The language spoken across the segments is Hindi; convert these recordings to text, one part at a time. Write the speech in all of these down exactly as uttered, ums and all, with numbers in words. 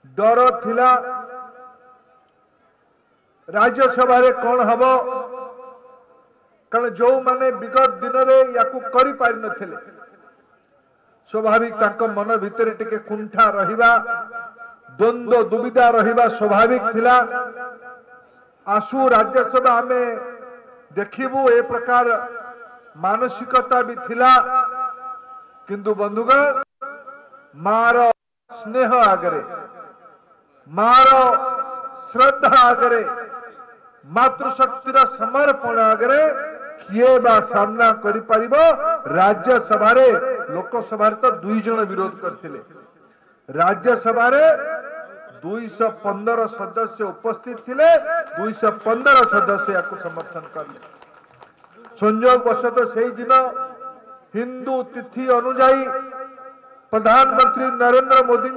डर थिला राज्यसभा रे कौन हम कारण जो माने विगत दिन में या करि पारि नथिले स्वाभाविक तांको मन भितर टिके कुंठा रहिबा द्वंद्व दुविधा रहिबा स्वाभाविक थिला आसु राज्यसभा हमें देखिबू ए प्रकार मानसिकता भी थिला किंतु बंधुगण मार स्नेह आगरे मार श्रद्धा आगरे मातृशक्तिर समर्पण आगरे किए बा सामना करि परिबो राज्यसभा रे लोकसभा तो दुई जन विरोध करथिले राज्यसभा रे दो सौ पंद्रह सदस्य उपस्थित थिले दो सौ पंद्रह सदस्य याकु समर्थन करले संयोग वशत से दिन हिंदू तिथि अनुजाई प्रधानमंत्री नरेंद्र मोदी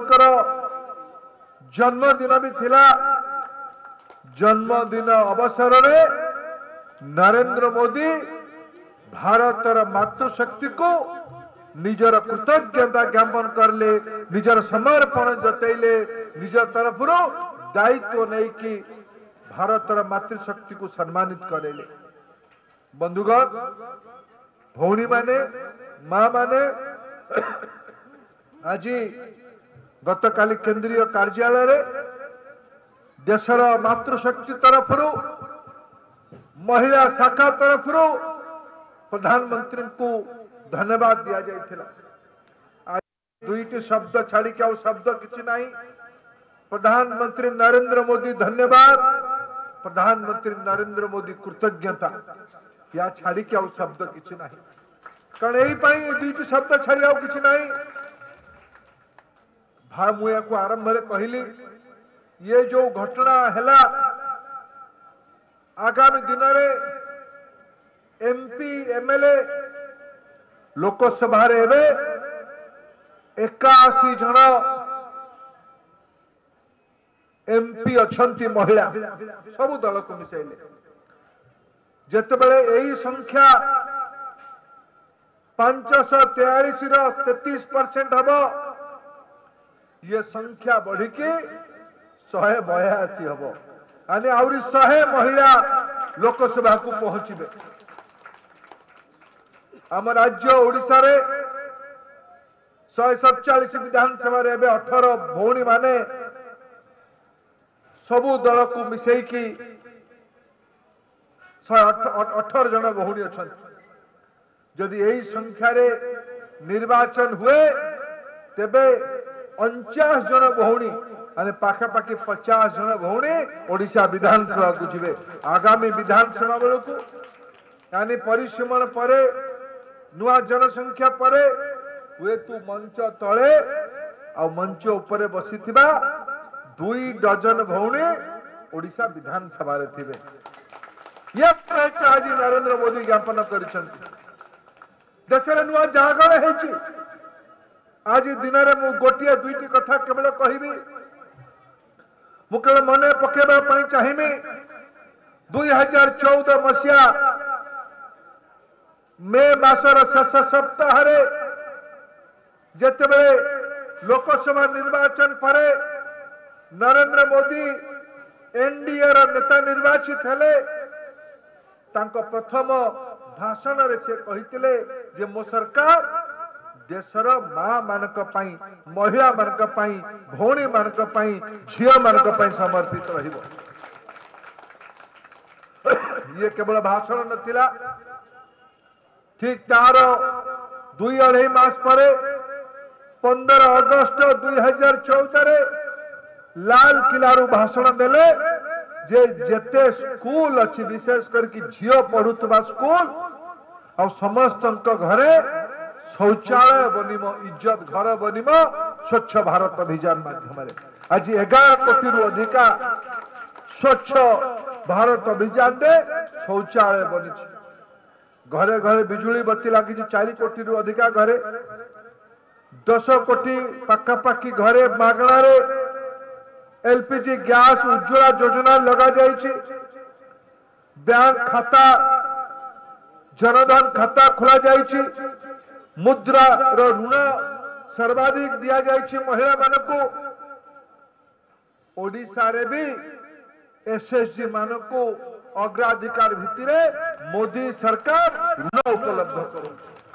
जन्मदिन भी थिला जन्मदिन अवसर में नरेंद्र मोदी भारतर मातृशक्ति को निजर कृतज्ञता ज्ञापन करले निजर समर्पण जतैले निजर तरफ दायित्व नहीं कि भारतर मातृशक्ति को सम्मानित करेले बंधुगण भौणी माने माँ माने आज गतकाली केंद्रीय कार्यालय रे देशर मातृशक्ति तरफ महिला शाखा तरफ प्रधानमंत्री को धन्यवाद दिया जाइथिला आज दुईटी शब्द छाड़ी के शब्द किछि नहीं प्रधानमंत्री नरेंद्र मोदी धन्यवाद प्रधानमंत्री नरेंद्र मोदी कृतज्ञता या छाड़ी के शब्द किछि नहीं कारण यही पाई दुईटी शब्द छाड़ी आउ किछि नहीं भा मुया को आरंभ रे कहली ये जो घटना हैला आगामी दिन में एमपी एमएलए लोकसभा रे एबे एकाशी जन एमपी अछंती महिला सब दल को मिसाइले जेतेबेले एही संख्या पांच सौ तेयालीस तैतीस परसेंट हम ये संख्या बढ़ी के शहे बयासी हम यानी आउरी शहे महिला लोकसभा को पहुंचे आम राज्य ओडिशा रे शहे सतचाश विधानसभा रे अठारह भौणी माने सबु दल को मिसेकी अठारह जन भौणी अच्छा जदि यही संख्या रे निर्वाचन हुए तेबे उनचास जन भौणी माने पाखापाखि पचास जन भौणी ओडिशा विधानसभा को जीवे आगामी विधानसभा बेलू यानी परिसीमन परे नुआ जनसंख्या परे हुए तू मंच तले आ मंच उपरे बसीथिबा दुई डजन भौणी ओडिशा विधानसभा रे थिबे ये आज नरेंद्र मोदी ज्ञापन करिसंती देशरे नुआ जागरण हेची आज दिन में मु गोटे दुईटी कथा केवल कहबी मु केवल मन पकेबा चाहिए दुई हजार चौदह मसीहा मे मासर शेष सप्ताह जिते लोकसभा निर्वाचन पर नरेंद्र मोदी एनडीए नेता निर्वाचित हेले तांको प्रथम भाषण रे से कहितिले जे मो सरकार देशर मां मानक पई महिला मानक पई भौणी मानक पई झियो मानक पई समर्पित रहिबो ये केवल भाषण नथिला ठीक तार दुई अढ़ाई मास पर पंद्रह अगस्त दुई हजार चौदह लाल किलारू भाषण देले जे जेते स्कूल अच्छी विशेष करके झियो पढ़ुवा स्कूल और समस्त घरे शौचालय बनिम इज्जत घर बनिम स्वच्छ भारत अभियान माध्यम आज एगार कोटी रु अधिका स्वच्छ भारत अभियान रे शौचालय बनी घरे घरे बिजुली बत्ती लगी चार कोटी रु अधिका घरे दस कोटी पाखापाखि घरे मागणार एलपीजी गैस उज्ज्वला योजना लगा जाइए बैंक खाता जनधन खाता खोला जाइए मुद्रा ऋण सर्वाधिक दि जाइए महिला मानक ओडिशा रे भी एसएसजी मान को अग्राधिकार भित्ति मोदी सरकार ऋण उपलब्ध करुच्छ।